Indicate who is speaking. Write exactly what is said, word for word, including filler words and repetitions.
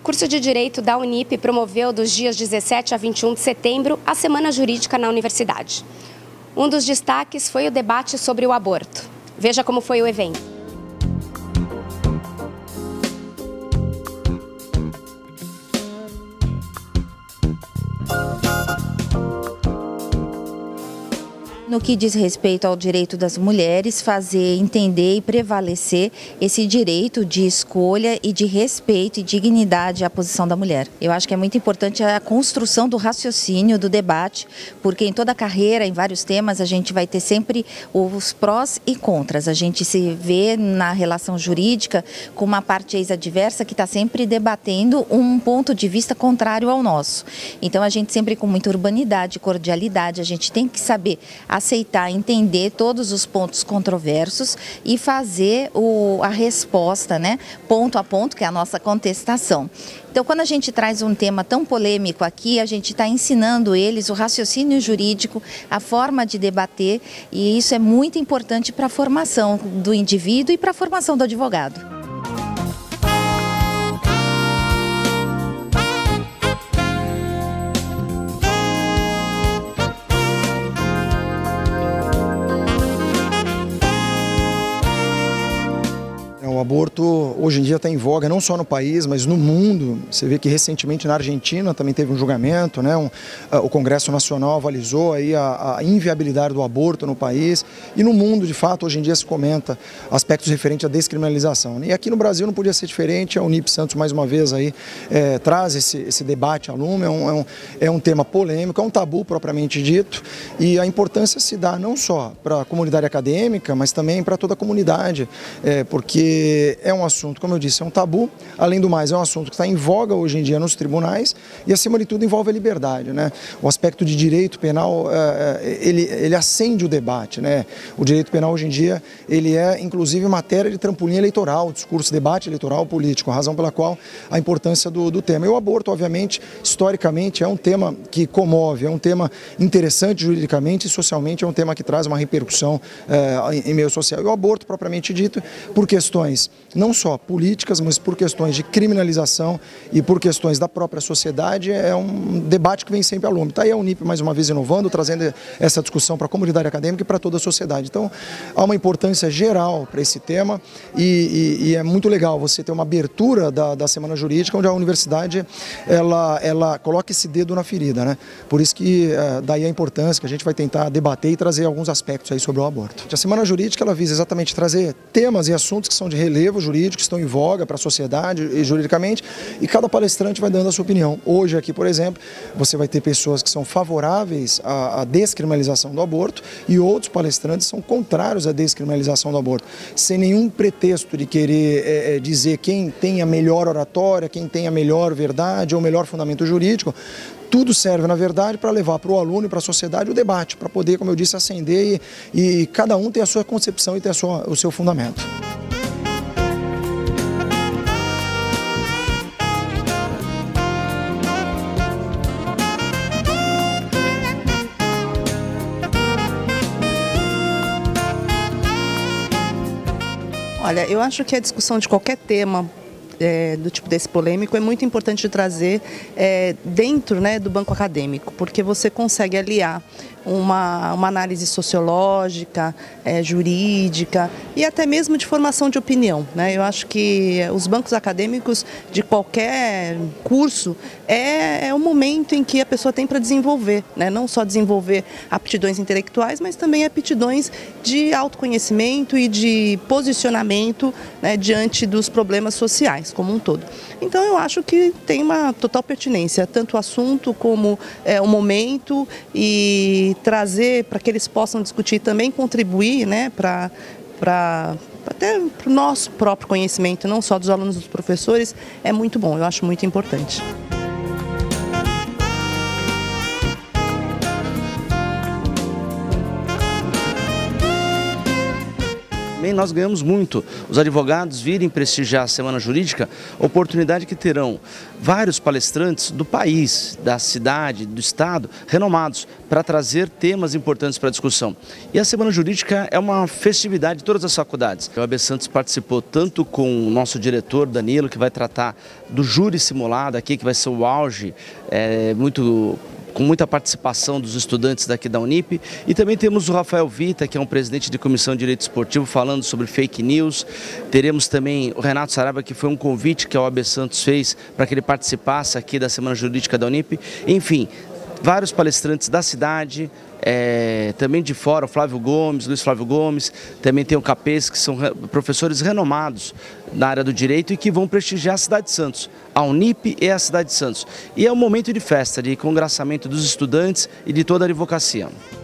Speaker 1: curso de Direito da Unip promoveu dos dias dezessete a vinte e um de setembro a Semana Jurídica na Universidade. Um dos destaques foi o debate sobre o aborto. Veja como foi o evento.
Speaker 2: No que diz respeito ao direito das mulheres, fazer entender e prevalecer esse direito de escolha e de respeito e dignidade à posição da mulher. Eu acho que é muito importante a construção do raciocínio, do debate, porque em toda a carreira, em vários temas, a gente vai ter sempre os prós e contras. A gente se vê na relação jurídica com uma parte ex-adversa que está sempre debatendo um ponto de vista contrário ao nosso. Então a gente sempre com muita urbanidade, cordialidade, a gente tem que saber aceitar, entender todos os pontos controversos e fazer o, a resposta, né, ponto a ponto, que é a nossa contestação. Então, quando a gente traz um tema tão polêmico aqui, a gente está ensinando eles o raciocínio jurídico, a forma de debater, e isso é muito importante para a formação do indivíduo e para a formação do advogado.
Speaker 3: O aborto hoje em dia está em voga não só no país, mas no mundo. Você vê que recentemente na Argentina também teve um julgamento, né? Um, uh, o Congresso Nacional avalizou aí a, a inviabilidade do aborto no país. E no mundo, de fato, hoje em dia se comenta aspectos referentes à descriminalização, né? E aqui no Brasil não podia ser diferente. A Unip Santos, mais uma vez, aí, é, traz esse, esse debate ao lume. É um, é, um, é um tema polêmico, é um tabu propriamente dito. E a importância se dá não só para a comunidade acadêmica, mas também para toda a comunidade, é, porque é um assunto, como eu disse, é um tabu. Além do mais, é um assunto que está em voga hoje em dia nos tribunais e, acima de tudo, envolve a liberdade, né? O aspecto de direito penal, ele, ele acende o debate, né? O direito penal hoje em dia, ele é, inclusive, matéria de trampolim eleitoral, discurso, debate eleitoral político, a razão pela qual a importância do, do tema. E o aborto, obviamente, historicamente, é um tema que comove, é um tema interessante juridicamente e socialmente, é um tema que traz uma repercussão é, em, em meio social. E o aborto, propriamente dito, por questões não só políticas, mas por questões de criminalização e por questões da própria sociedade, é um debate que vem sempre ao lume. Está aí a Unip mais uma vez inovando, trazendo essa discussão para a comunidade acadêmica e para toda a sociedade. Então, há uma importância geral para esse tema e, e, e é muito legal você ter uma abertura da, da Semana Jurídica, onde a universidade ela, ela coloca esse dedo na ferida, né? Por isso que é, daí a importância que a gente vai tentar debater e trazer alguns aspectos aí sobre o aborto. A Semana Jurídica ela visa exatamente trazer temas e assuntos que são de relevo jurídico, que estão em voga para a sociedade e juridicamente, e cada palestrante vai dando a sua opinião. Hoje aqui, por exemplo, você vai ter pessoas que são favoráveis à, à descriminalização do aborto e outros palestrantes são contrários à descriminalização do aborto, sem nenhum pretexto de querer é, é, dizer quem tem a melhor oratória, quem tem a melhor verdade ou o melhor fundamento jurídico. Tudo serve, na verdade, para levar para o aluno e para a sociedade o debate, para poder, como eu disse, acender e, e cada um ter a sua concepção e ter a sua, o seu fundamento.
Speaker 4: Olha, eu acho que a discussão de qualquer tema é, do tipo desse polêmico é muito importante de trazer é, dentro, né, do banco acadêmico, porque você consegue aliar uma, uma análise sociológica, é, jurídica e até mesmo de formação de opinião, né? Eu acho que os bancos acadêmicos de qualquer curso é, é o momento em que a pessoa tem para desenvolver, né? Não só desenvolver aptidões intelectuais, mas também aptidões de autoconhecimento e de posicionamento, né, diante dos problemas sociais como um todo. Então eu acho que tem uma total pertinência, tanto o assunto como é, o momento, e trazer para que eles possam discutir e também contribuir, né, para para até para o nosso próprio conhecimento, não só dos alunos, dos professores, é muito bom, eu acho muito importante.
Speaker 5: Também nós ganhamos muito. Os advogados virem prestigiar a Semana Jurídica, oportunidade que terão vários palestrantes do país, da cidade, do estado, renomados, para trazer temas importantes para a discussão. E a Semana Jurídica é uma festividade de todas as faculdades. O A B Santos participou tanto com o nosso diretor, Danilo, que vai tratar do júri simulado aqui, que vai ser o auge, é, muito... com muita participação dos estudantes daqui da Unip, e também temos o Rafael Vita, que é um presidente de comissão de direito esportivo, falando sobre fake news. Teremos também o Renato Saraiva, que foi um convite que a O A B Santos fez para que ele participasse aqui da Semana Jurídica da Unip. Enfim, vários palestrantes da cidade, é, também de fora, o Flávio Gomes, Luiz Flávio Gomes, também tem o Capês, que são professores renomados na área do direito e que vão prestigiar a cidade de Santos, a Unip e a cidade de Santos. E é um momento de festa, de congraçamento dos estudantes e de toda a advocacia.